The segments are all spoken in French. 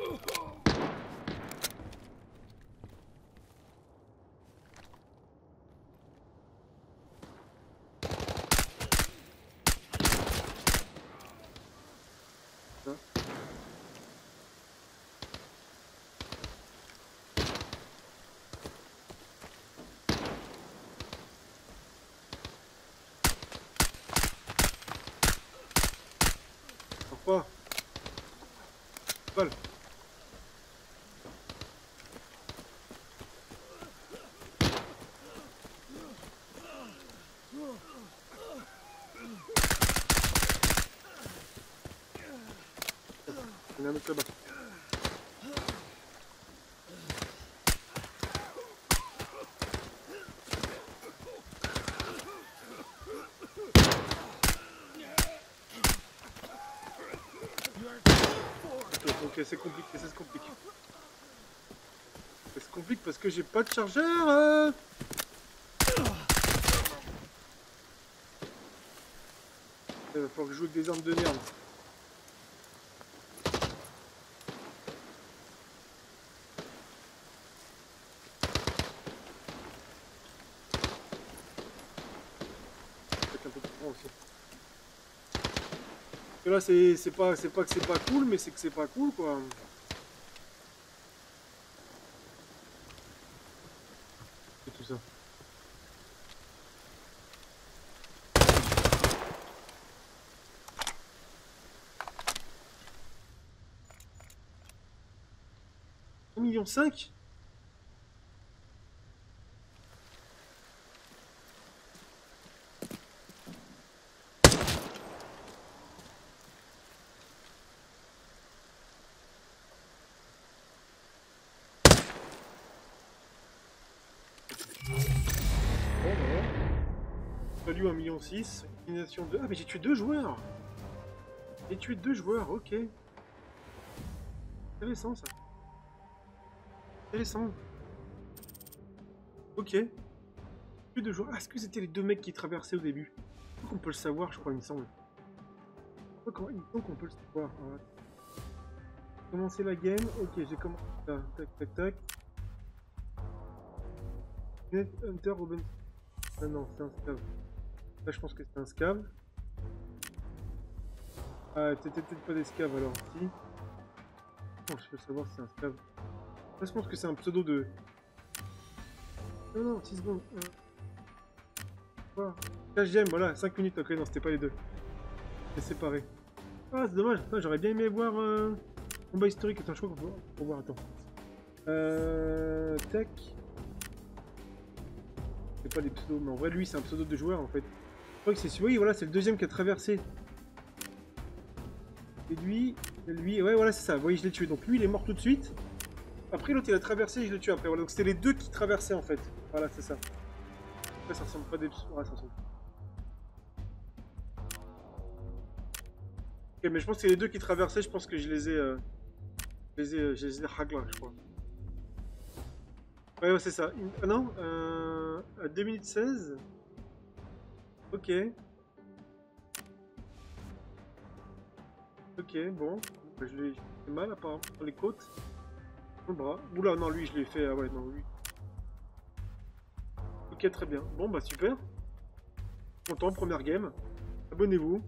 Pourquoi? Balle. Il y en a un autre là-bas. Ok, c'est compliqué, ça se complique. Ça se complique parce que j'ai pas de chargeur. Il va falloir que je joue avec des armes de merde. Peut-être un peu plus grand aussi. Parce que là, c'est pas que c'est pas cool, mais c'est que c'est pas cool, quoi. C'est tout ça. $1,5 million. Bon, bah, value 1,6 million. Élimination de... Ah, mais j'ai tué 2 joueurs. J'ai tué 2 joueurs, ok. Intéressant, ça. Intéressant. Ok. Plus de joueurs. Ah, est-ce que c'était les 2 mecs qui traversaient au début? Je crois qu'on peut le savoir, je crois, il me semble. Il me semble qu'on peut le savoir. Ouais. Commencer la game. Ok, j'ai commencé. Tac, tac, tac. Hunter Robin. Ah non, c'est un scav. Là, je pense que c'est un scav. Ah, c'était peut-être pas des scavs alors. Si. Non, je peux savoir si c'est un scav. Là, je pense que c'est un pseudo de. Non, non, 6 secondes. Quoi? 4ème, voilà, 5 minutes. Ok, non, c'était pas les deux. C'est séparé. Ah, c'est dommage. J'aurais bien aimé voir combat historique. Attends, je crois qu'on peut voir. Attends. Tac. C'est pas des pseudos, mais en vrai, lui, c'est un pseudo de joueur en fait. Je crois que c'est. Oui, voilà, c'est le deuxième qui a traversé. Et lui, ouais, voilà, c'est ça. Vous voyez, je l'ai tué. Donc lui, il est mort tout de suite. Après, l'autre, il a traversé et je l'ai tué après. Voilà, donc c'était les deux qui traversaient en fait. Voilà, c'est ça. Après, ça ressemble pas des pseudos. Ouais, ça ressemble. Ok, mais je pense que c'est les deux qui traversaient. Je pense que je les ai. Je les ai hagla, je crois. Ouais, ouais, c'est ça. Ah non, à 2 minutes 16. Ok. Ok, bon. Bah, je l'ai fait mal apparemment sur les côtes. Le bras. Oula, non, lui, je l'ai fait. Ah ouais, non, lui. Ok, très bien. Bon, bah super. Content, première game. Abonnez-vous.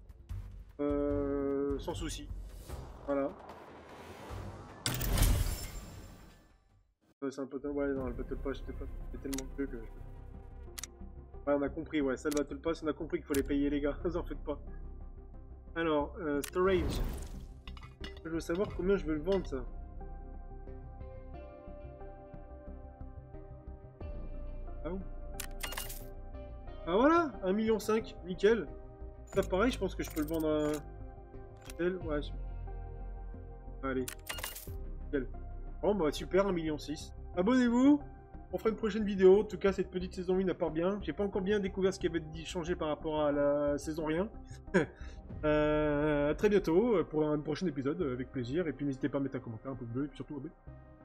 Sans souci. Voilà. C'est un peu... Ouais, non, le Battle Pass, c'était tellement peu que... Ouais, on a compris, ouais, ça le Battle Pass, on a compris qu'il fallait payer les gars, vous en faites pas. Alors, storage. Je veux savoir combien je veux le vendre, ça. Ah où? Ah voilà, 1,5 million, nickel. Ça pareil, je pense que je peux le vendre à... Ouais, allez, nickel. Bon, bah super, 1,6 million. Abonnez-vous, on fera une prochaine vidéo. En tout cas, cette petite saison 1 part bien. J'ai pas encore bien découvert ce qui avait changé par rapport à la saison rien. À très bientôt pour un prochain épisode, avec plaisir. Et puis n'hésitez pas à mettre un commentaire, un pouce bleu, et puis surtout abonnez-vous.